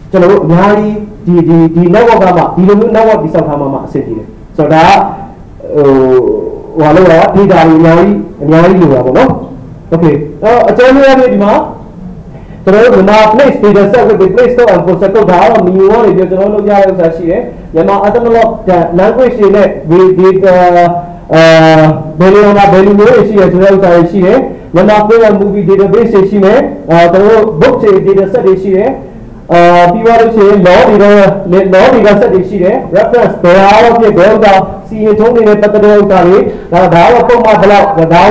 ကျွန်တော်တို့အများကြီးဒီ network ကမှဒီလိုမျိုး network တိစောက်ထားမှအဆင်ပြေတယ်ဆိုတော့ဒါဟိုလို့ရ data တွေအများကြီးလိုတာပေါ့နော် okay အကျဉ်းလေးရဒီမှာကျွန်တော်တို့မြန်မာ place data set with the place store and process တော့ဒါတော့ menu ကနေပြီးကျွန်တော်တို့လုပ်ရတဲ့ဥစ္စာရှိတယ်မြန်မာ analog language တွေနဲ့ data value မျိုးတွေရှိတယ်ဆိုတဲ့ဥစ္စာတွေရှိတယ်မြန်မာ film movie database တွေရှိတယ်ကျွန်တော်တို့ book တွေ data set တွေရှိတယ်ပြီးသွားလို့ရှိရင် law data set တွေရှိတယ် reference ဘယ်အားဖြစ်ဘယ်ဥစ္စာစီရင်ထုံးနေတဲ့ပတ်သက်တဲ့ဥစ္စာတွေဒါတော့ပုံမှန်ဘလောက်ဒါ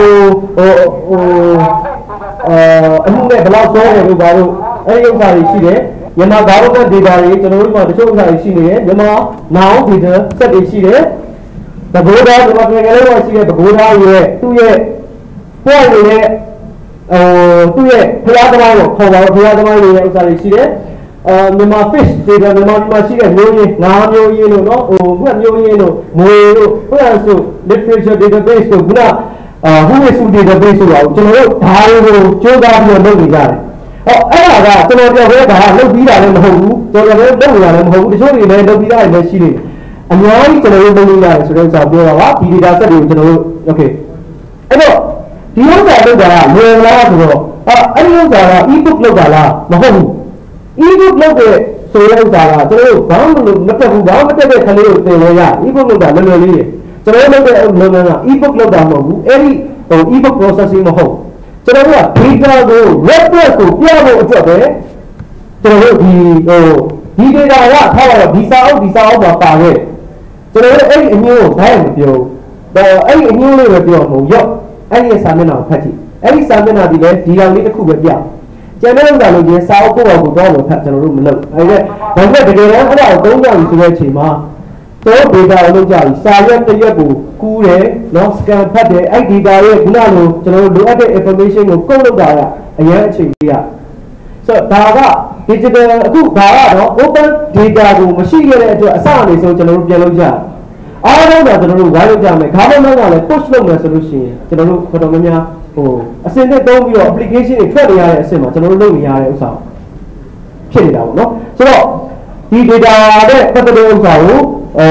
အမှုနဲ့ဘလောက်စောတယ်လို့ပါလို့အဲ့ဒီဥစ္စာတွေရှိတယ်မြန်မာ government data တွေကျွန်တော်တို့မှာတချို့ဥစ္စာတွေရှိနေတယ်မြန်မာ now data set တွေရှိတယ်တဘောသားဒီမှာငယ်လေးတော့ရှိတဲ့တဘောသားရဲ့သူ့ရဲ့point တွေနဲ့သူ့ရဲ့ဖျားသမားကိုခေါ်ပါတော့ဖျားသမားတွေရဲ့ဥစ္စာတွေရှိတယ်မြန်မာ fish data မြန်မာမှာရှိတဲ့မျိုးရင်းငါးမျိုးရင်းလို့နော်ငှက်မျိုးရင်းလို့မွေလို့ဘယ်လိုဆို literature database ကိုခုနwho is who database ဆိုတာကိုကျွန်တော်တို့ဒါတွေကိုကြိုးစားပြီးလုပ်နေကြတယ်အဲ့ဒါကကျွန်တော်ပြောခဲ့တာလုပ်ပြီးတာလည်းမဟုတ်ဘူးကျွန်တော်လည်းလုပ်နေတာလည်းမဟုတ်ဘူးတချို့တွေလည်းလုပ်ပြီးတာလည်းရှိနေတယ်အများကြီးကျွန်တော်တို့လုပ်နေရတယ်ဆိုတော့ပြောတာပါဒီ data set တွေကိုကျွန်တော်တို့ okay အဲ့တော့ဒီဥစ္စာလုပ်တာလွယ်လားဆိုတော့အဲ့ဒီဥစ္စာက e-book လုပ်တာလားမဟုတ်ဘူး e-book လုပ်တဲ့ဆိုတဲ့ဥစ္စာကကျွန်တော်တို့ဘာမှမလုပ်မတက်ဘူးဘာမှမတက်တဲ့ခလေးကိုသင်လို့ရ e-book လုပ်တာလွယ်လွယ်လေးကျွန်တော်လုပ်တဲ့လုပ်ငန်းက e-book လုပ်တာမဟုတ်ဘူးအဲ့ဒီe-book processing မဟုတ်ကျွန်တော်တို့က data ကို reference ကိုပြဖို့အတွက်ပဲကျွန်တော်တို့ဒီ data ကထားတော့ဒီစာအုပ်မှာပါခဲ့ကျွန်တော်တို့အဲ့ဒီအမျိုးကိုဘာမှမပြောအဲ့ဒီအမျိုးလေးပဲပြောမှာရော့အဲ့ဒီစာမျက်နှာကိုဖတ်ကြည့်အဲ့ဒီစာမျက်နှာဒီလေဒီကောင်လေးတစ်ခုပဲပြကျန်တဲ့ဥစ္စာလို့ဒီစာအုပ်ကိုတော့ဖတ်ကျွန်တော်တို့မလုပ်အဲ့ဒါဒါပေမဲ့တကယ်တော့အဲ့ဒါကိုသုံးကြပြီဆိုတဲ့အချိန်မှာတော့ data ကိုလုပ်ကြပြီစာရွက်တစ်ရွက်ကိုကူးတယ်နော် scan ဖတ်တယ်အဲ့ data ရဲ့ခုနလိုကျွန်တော်တို့လိုအပ်တဲ့ information ကိုကုတ်လုပ်တာကအရင်အချိန်ကြီးဆိုတော့ဒါက digital အခုဒါကတော့ open data ကိုမရှိခဲ့တဲ့အတွက်အစအနေဆုံးကျွန်တော်တို့ပြန်လုပ်ကြအားလုံးကကျွန်တော်တို့ဝိုင်းလုပ်ကြမယ် government ကလည်း push လုပ်မယ်ဆိုလို့ရှိရင်ကျွန်တော်တို့တော်တော်များများအစင်နဲ့တုံးပြီးတော့ application တွေထွက်နေရတဲ့အဆင့်မှာကျွန်တော်တို့လုပ်နေရတဲ့ဥစ္စာဖြစ်နေတာပေါ့နော်ဆိုတော့ဒီ data နဲ့ပတ်သက်တဲ့ဥစ္စာကို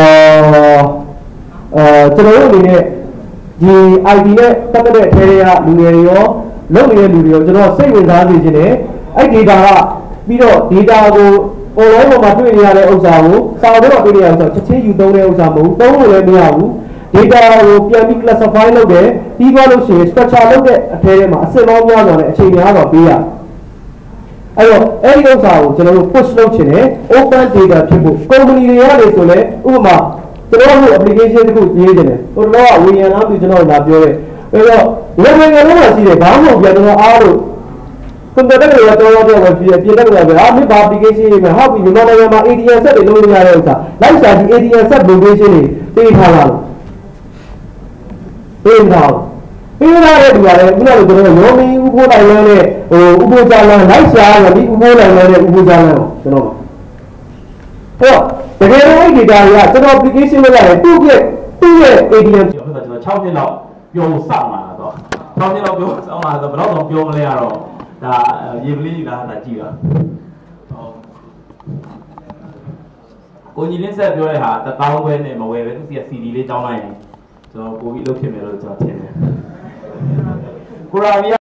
ကျွန်တော်တို့အနေနဲ့ဒီ ID နဲ့ပတ်သက်တဲ့အထဲတွေကလူငယ်တွေရောလုပ်နေတဲ့လူတွေရောကျွန်တော်စိတ်ဝင်စားစေချင်တယ်အဲ့ data ကပြီးတော့ data ကို online ပေါ်မှာတွေ့နေရတဲ့ဥစ္စာကိုစာအုပ်ထဲမှာတွေ့နေရတဲ့ဥစ္စာချက်ချင်းယူသုံးတဲ့ဥစ္စာမဟုတ်သုံးလို့လည်းမရဘူး data ကိုပြန်ပြီး classify လုပ်တယ်ပြီးသွားလို့ရှိရင် structure လုပ်တဲ့အထဲထဲမှာအစစ်အများများနဲ့အချိန်များတော့ပေးရအဲ့တော့အဲ့ဒီဥစ္စာကိုကျွန်တော်တို့ push လုပ်ချင်တယ် open data ဖြစ်ဖို့ company တွေရတယ်ဆိုလဲဥပမာကျွန်တော်တို့ application တခုရေးနေတယ်ဟိုတော့ဝေယံလားပြီးကျွန်တော်လာပြောတယ်အဲ့တော့ဝေယံလုံးမှာရှိတယ်ဘာမှမဟုတ်ပြန်တော့အားလို့ကွန်ပျူတာတွေတော့တော့ပြင်တတ်ကြတယ်မြစ်ပါ application တွေမှာဟုတ်ပြီမြန်မာနိုင်ငံမှာ ATM set တွေလုပ်နေရတဲ့ဥစ္စာလိုက်စာဒီ ATM set location တွေပေးထားလားပေးထားတဲ့သူကလည်းခုနကကျွန်တော်ရောမင်းဥပိုးလိုက်လမ်းနဲ့ဥပိုးကြလမ်းလိုက်ရှာရပြီးဥပိုးလိုက်လမ်းနဲ့ဥပိုးကြလမ်းကျွန်တော်အဲ့တော့တကယ်လို့အဲ့ဒီ data တွေကကျွန်တော် application လုပ်ရတယ်သူ့ရဲ့ ATM ကျွန်တော်6နှစ်လောက်ပြောဖို့စောင့်လာတော့6နှစ်လောက်ပြောစောင့်လာတော့ဘယ်တော့ပြောမလဲရတော့ဒါရေပလီးလားဒါကြည့်တာကိုကြီးလင်းဆက်ပြောတဲ့ဟာ1000ခွဲနဲ့မဝယ်ပဲသူစီက CD လေးတောင်းလိုက်ရင်ကျွန်တော်ပို့ပြီးလုပ်ဖြစ်မယ်လို့ကျွန်တော်ထင်တယ်ကိုရာမီ